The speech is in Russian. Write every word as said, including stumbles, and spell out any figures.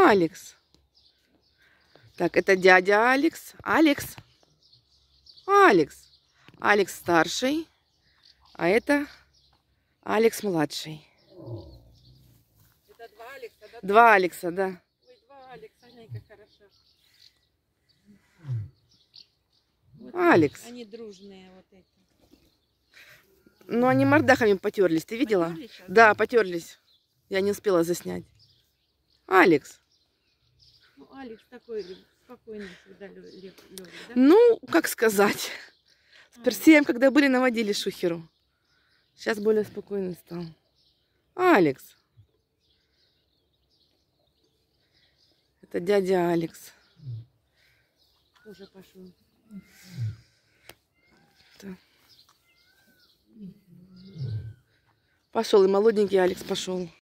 Алекс. Так, это дядя Алекс. Алекс. Алекс. Алекс старший. А это Алекс младший. Это два Алекса, да? Два Алекса, да. Ой, два Алекса, ай, как хорошо. Вот Алекс. они дружные вот эти. Ну, они мордахами потерлись, ты видела? Потерлись сейчас? Да, потерлись. Я не успела заснять. Алекс. Ну, Алекс такой спокойный всегда, Лёвик, да? Ну, как сказать. С Персеем, когда были, наводили шухеру. Сейчас более спокойный стал. Алекс. Это дядя Алекс. Тоже пошел. Да. Пошел, и молоденький Алекс пошел.